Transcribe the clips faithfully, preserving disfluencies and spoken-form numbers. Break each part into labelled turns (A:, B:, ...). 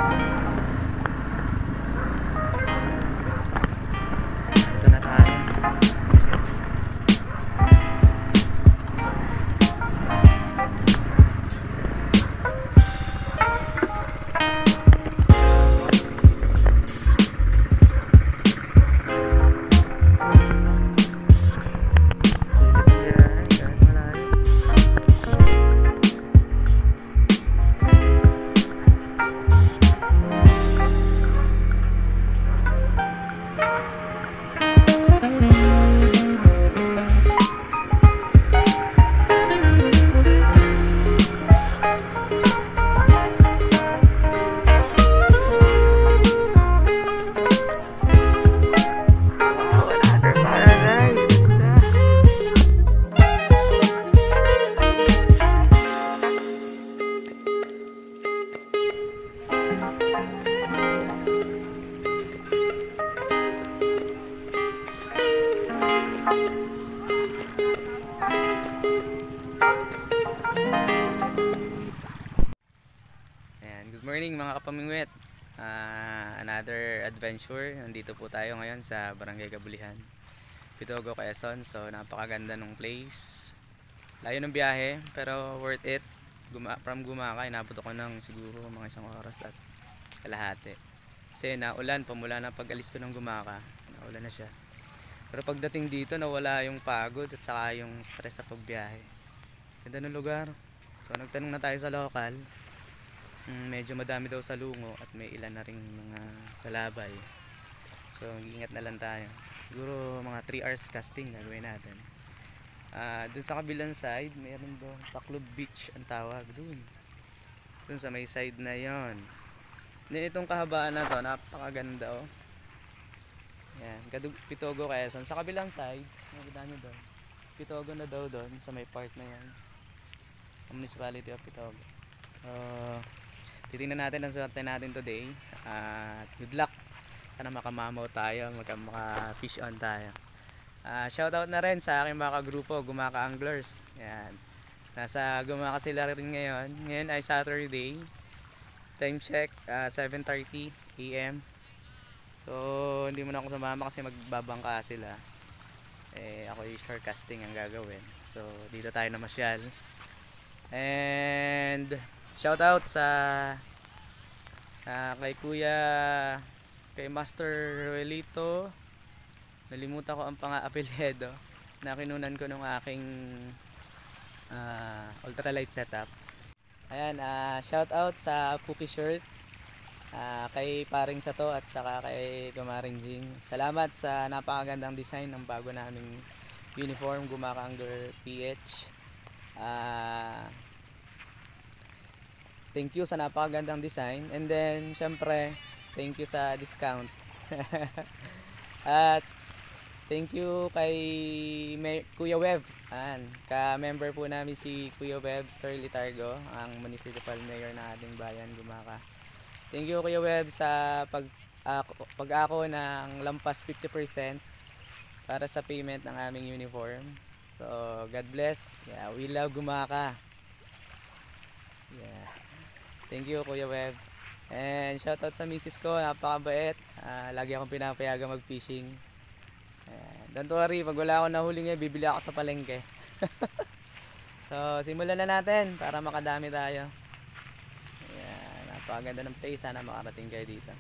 A: Ito na tayo. Good morning mga kapamingwit. uh, Another adventure. Nandito po tayo ngayon sa Barangay Kabulihan, Pitogo, Quezon. So napakaganda ng place. Layo ng biyahe pero worth it. Guma From Gumaca inabot ako ng siguro mga isang oras at kalahati. Kasi naulan, pamula na pag-alis ko ng Gumaca, naulan na siya. Pero pagdating dito nawala yung pagod at saka yung stress sa pagbiyahe. Ganda ng lugar. So nagtanong na tayo sa local. Mm, medyo madami daw sa lungo at may ilan na ring mga salabay. So mag-ingat na lang tayo. Siguro mga three hours casting gagawin natin. Uh, dun sa kabilang side mayroon doon Taclob Beach ang tawag dun. Dun sa may side na yon. Then itong kahabaan na to napakaganda oh. Yan, Pitogo, Quezon. Sa kabilang side nakita nyo doon, Pitogo na daw doon sa may part na yan, Municipality of Pitogo. Uh, titingnan natin ang swerte natin today. At uh, good luck. Sana makamamaw tayo, maka, maka fish on tayo. Uh, shoutout na rin sa aking mga kagrupo, Gumaca Anglers. Yan. Nasa Gumaca sila rin ngayon. Ngayon ay Saturday. Time check uh, seven thirty a m So hindi mo na ako sumama kasi magbabangka sila. Eh ako yung shorecasting ang gagawin. So dito tayo na masyal. And shout out sa uh, kay Kuya, kay Master Ruelito. Nalimutan ko ang pang-apelyedo na kinunan ko nung aking uh, ultralight setup. Ayan, uh, shout out sa Puki Shirt, uh, kay Paring Sato at saka kay Kumaring Jing. Salamat sa napakagandang design ng bago naming uniform, Gumaca Angler P H. Uh, thank you sa napakagandang design, and then syempre thank you sa discount. At thank you kay May Kuya Web. An, ka-member po namin si Kuya Webster Litargo, ang municipal mayor ng ating bayan, Gumaca. Thank you Kuya Web sa pag uh, pag-ako ng lampas fifty percent para sa payment ng aming uniform. So, God bless. Yeah, we love Gumaca. Yeah. Thank you Kuya Web. And shoutout sa misis ko, napakabait. Uh, lagi akong pinapayagan mag-fishing. Ayan. Don't worry, pag wala akong nahuli ngayon, bibili ako sa palengke. So, simulan na natin para makadami tayo. Ayan, napakaganda ng place. Sana makarating kayo dito.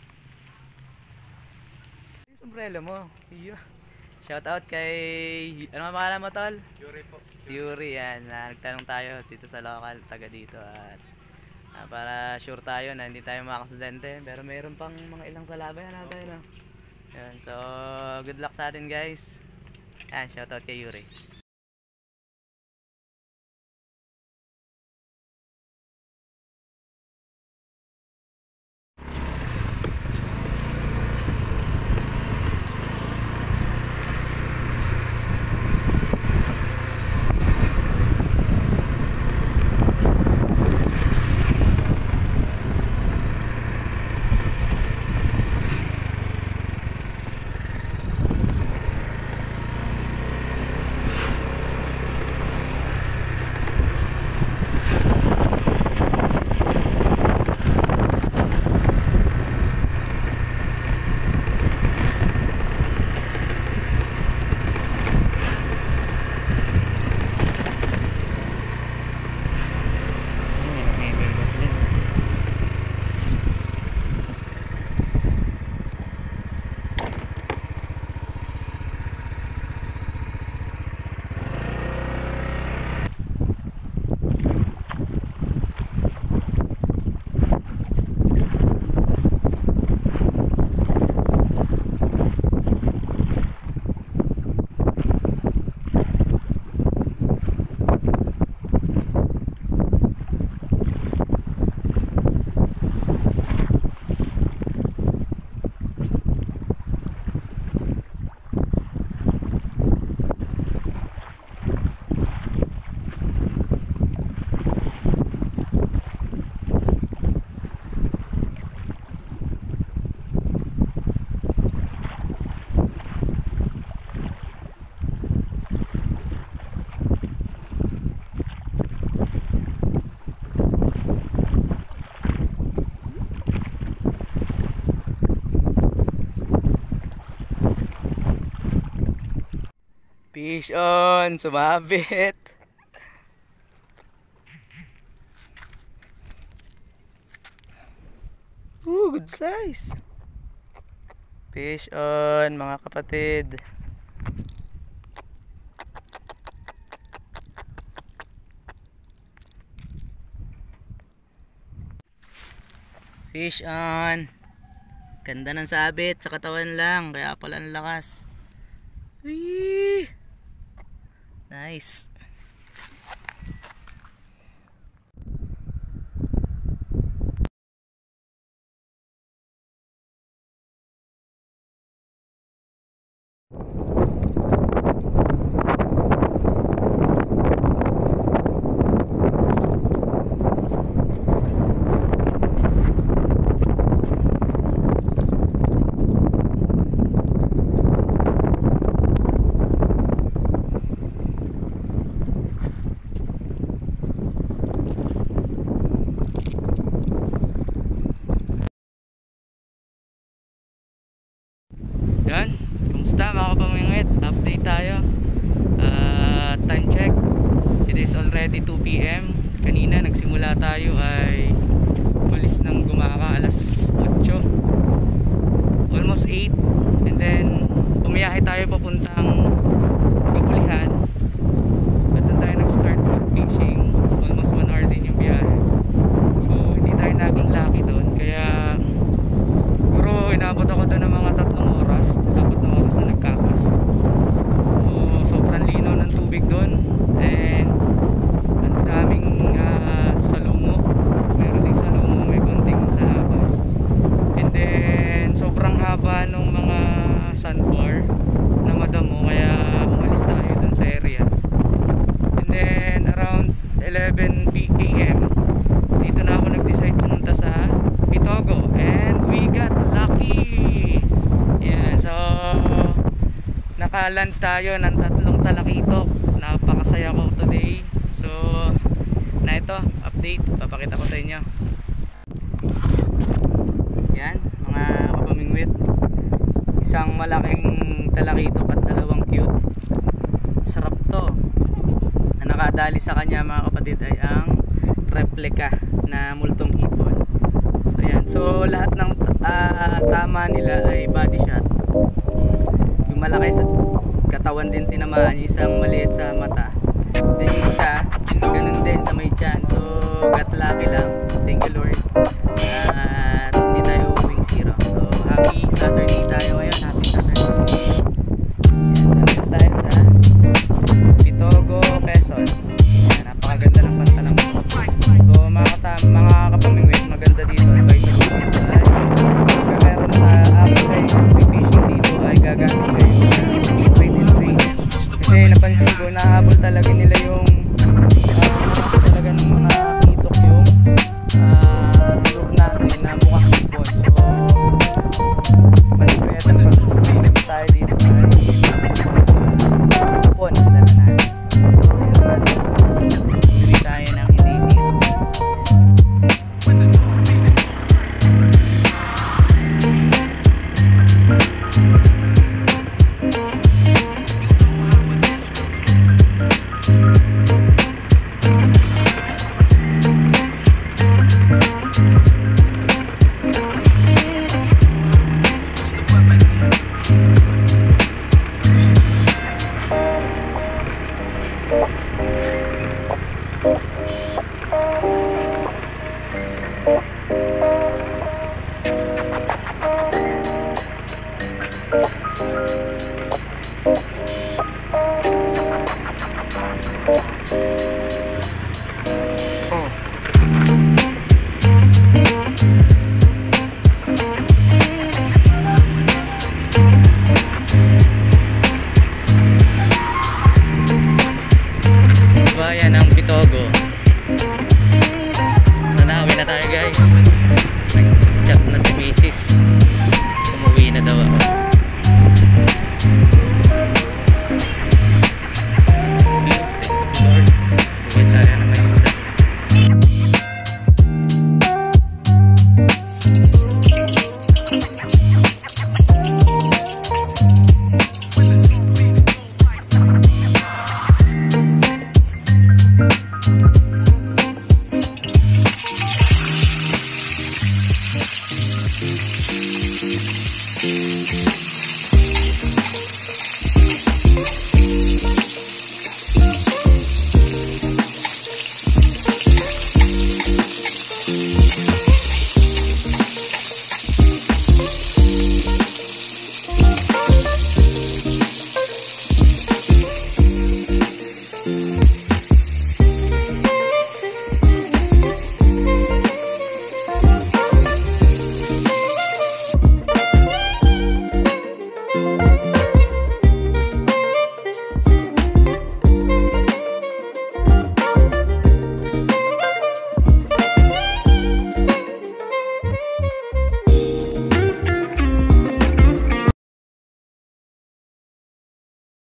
A: Yung sombrero mo. Iyo. Shout out kay, ano ang pangalan mo tol?
B: Yuri po.
A: Si Yuri, yan. Nagtanong tayo dito sa local, taga dito. At uh, para sure tayo na hindi tayo makaksidente. Pero mayroon pang mga ilang salabay na natin. No? Yan. So, good luck sa atin guys. Yan, shout out kay Yuri. Fish on, sumabit. Ooh, good size. Fish on, mga kapatid. Fish on. Ganda ng sabit sa katawan lang, kaya pala ang lakas. Wee! Nice. Yan, kumusta mga kapamingwit? Update tayo. uh, Time check, it is already two p m Kanina nagsimula tayo ay umalis ng Gumaka alas otso, almost eight. And then bumiyahe tayo papuntang Kabulihan. At doon tayo nag-start mag-fishing. Almost one hour din yung biyahe. So hindi tayo naging lucky doon. Kaya siguro inabot ako doon ng mga tatlong oras, dapat na oras na nagkakast. So sobrang linaw ng tubig doon, and ang daming uh, salungo. Meron din salungo, may konting salabay. And then sobrang haba ng mga sandbar na madamo, kaya umalis tayo doon sa area. And then around eleven p m dito na ako nag-decide pumunta sa Pitogo, and we got lucky. Yeah, so nakaland tayo ng tatlong talakitok. Napakasaya ko today. So na ito, update, papakita ko sa inyo. Yan mga kapamingwit, isang malaking talakitok at dalawang cute. Sarap to. Ang nakadali sa kanya mga kapatid ay ang replica na multong hipon. So yan, so lahat ng uh, tama nila ay body shot. Yung malaki sa katawan din tinamaan, isang maliit sa mata, then yung isa ganun din sa may tiyan. So got lucky lang, thank you Lord. At uh, hindi tayo uwing zero. So happy Saturday tayo ngayon.